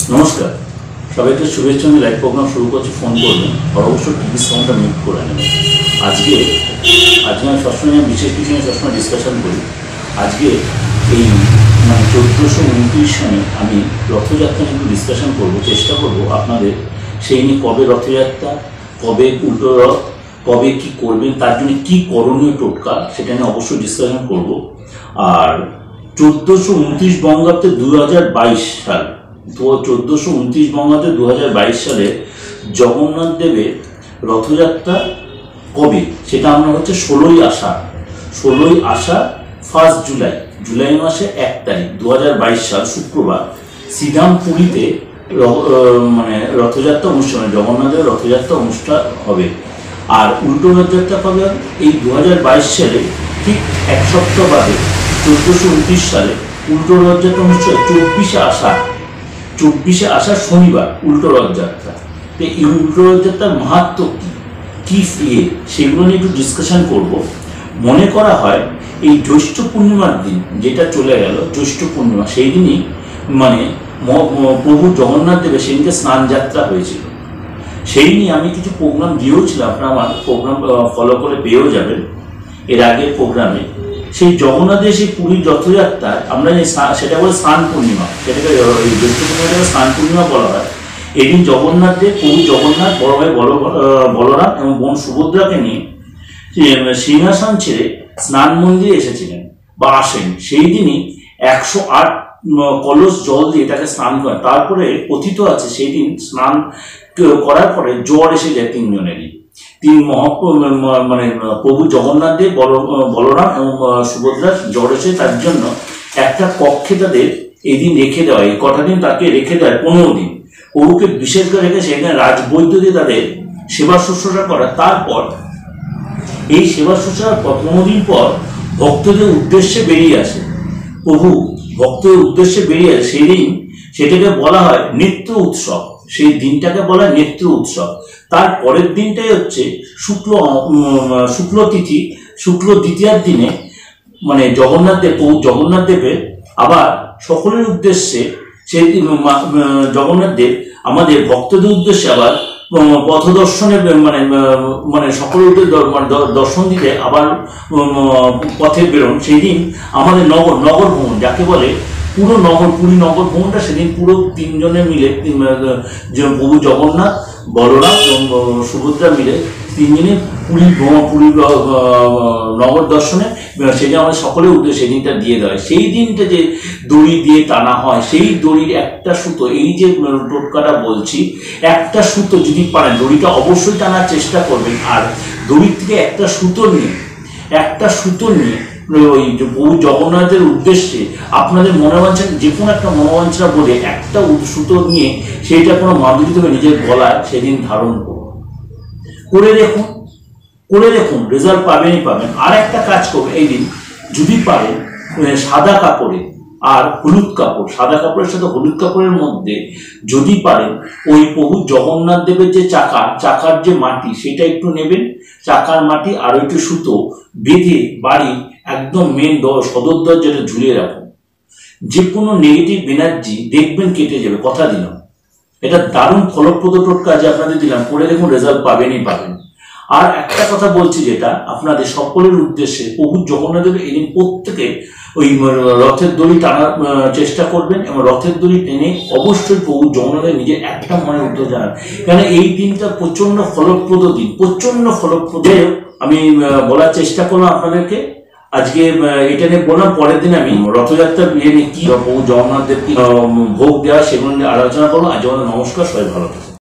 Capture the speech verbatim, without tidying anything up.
নমস্কার, সবাইকে শুভেচ্ছা। আমি লাইভ প্রোগ্রাম শুরু করছি, ফোন করবেন আর অবশ্যই টিভি সাউন্ডটা মিউট করে নেবেন। আজকে আজকে আমি সবসময় বিশেষ কিছু নিয়ে সবসময় ডিসকাশন করি। আজকে এই মানে চোদ্দোশো উনত্রিশ সনে আমি রথযাত্রা নিয়ে একটু ডিসকাশন করবো, চেষ্টা করব আপনাদের সেই নিয়ে কবে রথযাত্রা, কবে উল্টো রথ, কবে কি করবেন, তার জন্য কী করণীয় টোটকা, সেটা নিয়ে অবশ্যই ডিসকাশন করব। আর চোদ্দোশো উনত্রিশ বঙ্গাব্দে দু হাজার বাইশ সাল তো চোদ্দোশো উনত্রিশ বঙ্গাব্দে দু হাজার বাইশ সালে জগন্নাথ দেবের রথযাত্রা কবে, সেটা আমরা হচ্ছে ষোলোই আষাঢ় ষোলোই আষাঢ় ফার্স্ট জুলাই জুলাই মাসে এক তারিখ দু হাজার বাইশ সাল শুক্রবার শ্রীধাম পুরীতে মানে রথযাত্রা অনুষ্ঠান, জগন্নাথের রথযাত্রা অনুষ্ঠান হবে। আর উল্টো রথযাত্রা কবে? এই দু হাজার বাইশ সালে ঠিক এক সপ্তাহ বাদে চোদ্দোশো উনত্রিশ সালে উল্টো রথযাত্রা অনুষ্ঠান চব্বিশে আষাঢ় চব্বিশে আষাঢ় শনিবার উল্টো রথযাত্রা। তো এই উল্টো রথযাত্রার মাহাত্ম কী কী ফিরে সেগুলো নিয়ে একটু ডিসকাশন করব। মনে করা হয় এই জ্যৈষ্ঠ পূর্ণিমার দিন, যেটা চলে গেল জ্যৈষ্ঠ পূর্ণিমা, সেই দিনই মানে প্রভু জগন্নাথ দেবের সেদিনকে স্নান যাত্রা হয়েছিল। সেই নিয়ে আমি কিছু প্রোগ্রাম দিয়েওছিলাম, আপনারা আমার প্রোগ্রাম ফলো করে পেয়েও যাবেন এর আগের প্রোগ্রামে। সেই জগন্নাথের সেই পুরীর রথযাত্রায় আমরা যে সেটা বলে স্নান পূর্ণিমা, সেটাকে জ্যৈষ্ঠ পূর্ণিমাটাকে স্নান পূর্ণিমা বলা হয়। এদিন জগন্নাথদের প্রভু জগন্নাথ বড় ভাই বলরাম এবং বোন সুভদ্রাকে নিয়ে সিংহাসন ছেড়ে স্নান মন্দিরে এসেছিলেন বা আসেন। সেই দিনই একশো আট কলস জল দিয়ে তাকে স্নান করেন। তারপরে কথিত আছে সেই দিন স্নান করার পরে জ্বর এসে যায় তিনজনেরই। তিন মহা মানে প্রভু জগন্নাথ দেব, বলরাম এবং সুভদ্রা জ্বর এসে তার জন্য একটা কক্ষে তাদের এই দিন রেখে দেওয়া, এই কটা দিন তাকে রেখে দেয় পনেরো দিন প্রভুকে বিশেষ করে রেখে সেখানে রাজবৈদ্য দিয়ে তাদের সেবা শুশ্রূষা করা। তারপর এই সেবা শুশ্রূষার পনেরো দিন পর ভক্তদের উদ্দেশ্যে বেরিয়ে আসে প্রভু ভক্তদের উদ্দেশ্যে বেরিয়ে আসে সেই দিন সেটাকে বলা হয় নেত্র উৎসব। সেই দিনটাকে বলা হয় নেত্র উৎসব। তার পরের দিনটাই হচ্ছে শুক্ল শুক্ল তিথি, শুক্ল দ্বিতীয়ার দিনে মানে জগন্নাথ দেব প্রভু জগন্নাথ দেবের আবার সকলের উদ্দেশ্যে সেই জগন্নাথ দেব আমাদের ভক্তদের উদ্দেশ্যে আবার পথ দর্শনে মানে মানে সকলের দর্শন দিতে আবার পথে বেরোন। সেই দিন আমাদের নগর নগর ভ্রমণ, যাকে বলে পুরো নগর পুরী নগর ভ্রমণটা সেদিন পুরো তিনজনে মিলে প্রভু জগন্নাথ, বলরাম এবং সুভদ্রা মিলে তিনজনে পুরী ভ্রমণ পুরী নগর দর্শনে সেদিন আমাদের সকলের উদ্দেশ্যে সেদিনটা দিয়ে দেয়। সেই দিনটা যে দড়ি দিয়ে টানা হয়, সেই দড়ির একটা সুতো, এই যে টোটকাটা বলছি, একটা সুতো যদি পারেন দড়িটা অবশ্যই টানার চেষ্টা করবেন। আর দড়ির থেকে একটা সুতো নিয়ে একটা সুতো নিয়ে ওই প্রভু জগন্নাথের উদ্দেশ্যে আপনাদের মনোবাঞ্ছা যে কোনো একটা মনোবাঞ্ছা বলে একটা সুতো নিয়ে সেইটা কোনো মাধুরী থেকে নিজের গলায় সেদিন ধারণ করুন, করে দেখুন করে দেখুন রেজাল্ট পাবেনই পাবেন। আর একটা কাজ করবেন এই দিন যদি পারেন সাদা কাপড়ে আর হলুদ কাপড়, সাদা কাপড়ের সাথে হলুদ কাপড়ের মধ্যে যদি পারেন ওই প্রভু জগন্নাথ দেবের যে চাকা চাকার যে মাটি সেটা একটু নেবেন, চাকার মাটি আর একটু সুতো বেঁধে বাড়ি একদম মেন সদর দরজাটা ঝুলিয়ে রাখুন। যে কোনো নেগেটিভ এনার্জি দেখবেন কেটে যাবে, কথা দিলাম। এটা দারুণ ফলপ্রদ টোটকা যে আপনাদের দিলাম, করে দেখুন রেজাল্ট পাবেনই পাবেন। আর একটা কথা বলছি যেটা আপনাদের সকলের উদ্দেশ্যে, প্রভু জগন্নাথ দেব এদিন প্রত্যেকে ওই রথের দড়ি টানার চেষ্টা করবেন এবং রথের দড়ি টেনে অবশ্যই প্রভু জগন্নাথের নিজের একটা মনে উদ্যোগ জানান, কেন এই দিনটা প্রচন্ড ফলপ্রদ দিন, প্রচন্ড ফলপ্রদ। আমি বলার চেষ্টা করলাম আপনাদেরকে আজকে এটা নিয়ে বললাম। পরের দিন আমি রথযাত্রার বিয়ে নিয়ে কি প্রভু জগন্নাথ দেবকে ভোগ দেওয়া সেগুলো নিয়ে আলোচনা করবো। আজ আমাদের নমস্কার, সবাই ভালো থাকুন।